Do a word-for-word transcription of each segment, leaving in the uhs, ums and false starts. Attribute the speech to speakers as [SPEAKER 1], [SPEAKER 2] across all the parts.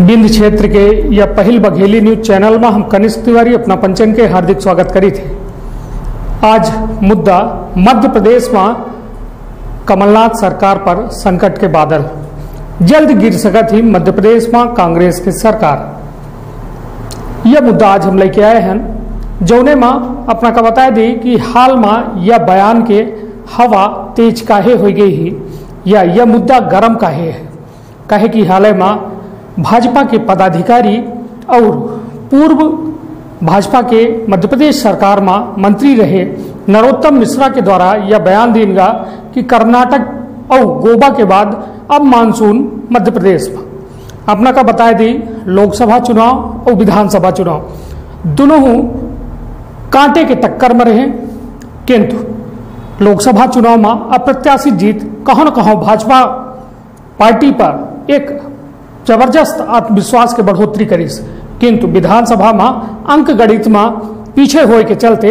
[SPEAKER 1] बिंद क्षेत्र के या पहिल बघेली न्यूज चैनल में हम कनिष्क तिवारी अपना पंचन के हार्दिक स्वागत करी थे। आज मुद्दा मध्य प्रदेश में कमलनाथ सरकार पर संकट के बादल, जल्द गिर सकत ही मध्य प्रदेश में कांग्रेस की सरकार। यह मुद्दा आज हम लेके आए हैं, जौने में अपना का बता दी कि हाल में यह बयान के हवा तेज काहे हो गई ही या यह मुद्दा गर्म काहे है। कहे कि हाल में भाजपा के पदाधिकारी और पूर्व भाजपा के मध्य प्रदेश सरकार में मंत्री रहे नरोत्तम मिश्रा के द्वारा यह बयान देगा कि कर्नाटक और गोवा के बाद अब मानसून मध्य प्रदेश में। अपना का बता दी लोकसभा चुनाव और विधानसभा चुनाव दोनों कांटे के टक्कर में रहे, किंतु लोकसभा चुनाव में अप्रत्याशित जीत कहाँ न कहाँ भाजपा पार्टी पर एक जबरदस्त आत्मविश्वास के बढ़ोतरी करीस, किंतु विधानसभा में अंक गणित में पीछे होए के चलते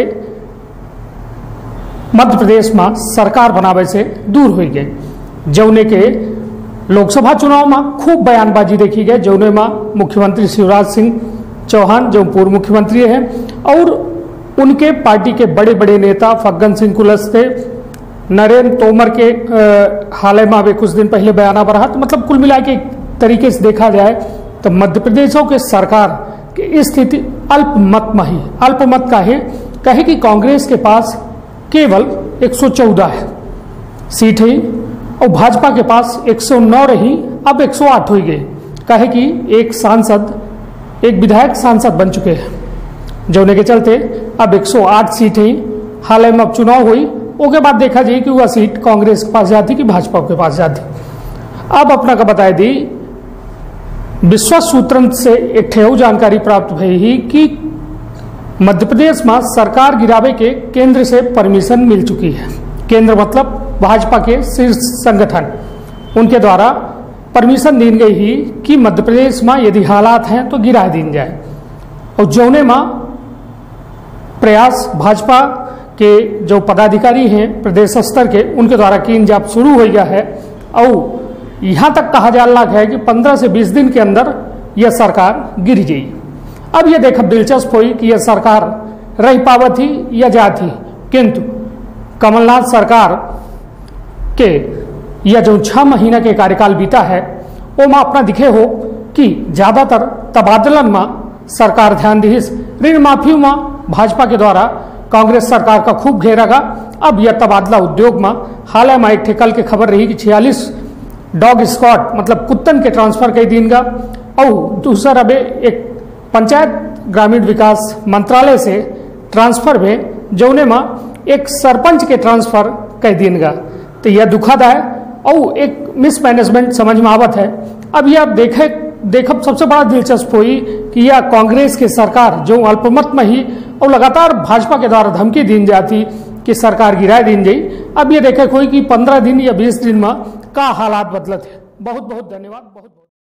[SPEAKER 1] मध्य प्रदेश में सरकार बनावे से दूर हो गए। जौने के लोकसभा चुनाव में खूब बयानबाजी देखी गई, जौने में मुख्यमंत्री शिवराज सिंह चौहान जो पूर्व मुख्यमंत्री हैं और उनके पार्टी के बड़े बड़े नेता फग्गन सिंह कुलस्ते, नरेंद्र तोमर के हाल में अभी कुछ दिन पहले बयाना पर रहा। तो मतलब कुल मिला के तरीके से देखा जाए तो मध्य प्रदेशों के सरकार की स्थिति अल्पमत में ही अल्पमत का है। कहे कि कांग्रेस के पास केवल एक सौ चौदह है सीट है और भाजपा के पास एक सौ नौ रही, अब एक सौ आठ हो गई। कहे कि एक सांसद एक विधायक सांसद बन चुके हैं, जोने के चलते अब एक सौ आठ सीट है। हाल में अब चुनाव हुई, उसके बाद देखा जाए कि वह सीट कांग्रेस के पास जाती कि भाजपा के पास जाती। अब अपना का बताए दी विश्वास सूत्रन से एक ठेऊ जानकारी प्राप्त हुई ही कि मध्य प्रदेश में सरकार गिरावे के केंद्र से परमिशन मिल चुकी है। केंद्र मतलब भाजपा के शीर्ष संगठन, उनके द्वारा परमिशन दी गई ही कि मध्य प्रदेश में यदि हालात हैं तो गिरा दी जाए। और जौने में प्रयास भाजपा के जो पदाधिकारी हैं प्रदेश स्तर के, उनके द्वारा की जाप शुरू हो गया है और यहाँ तक कहा जा रहा है कि पंद्रह से बीस दिन के अंदर यह सरकार गिर जाएगी। अब यह देखब दिलचस्प हुई कि यह सरकार रह पावत ही या जाती, किंतु कमलनाथ सरकार के यह जो छह महीना के कार्यकाल बीता है वो में अपना दिखे हो कि ज्यादातर तबादलन में सरकार ध्यान दी। ऋण माफी में भाजपा के द्वारा कांग्रेस सरकार का खूब घेरागा। अब यह तबादला उद्योग में हाल में एक ठेकल की खबर रही कि छियालीस डॉग स्क्वाड मतलब कुत्तन के ट्रांसफर कई दिन का, और दूसरा अब एक पंचायत ग्रामीण विकास मंत्रालय से ट्रांसफर में जौने में एक सरपंच के ट्रांसफर कई दिन का। तो यह दुखद है और एक मिसमैनेजमेंट समझ में आवत है। अब यह देखे देखब सबसे बड़ा दिलचस्प हुई कि यह कांग्रेस की सरकार जो अल्पमत में ही और लगातार भाजपा के द्वारा धमकी दी जाती कि सरकार गिरा दी जाई। अब यह देखे कोई कि पंद्रह दिन या बीस दिन में का हालात बदलत है। बहुत बहुत धन्यवाद। बहुत बहुत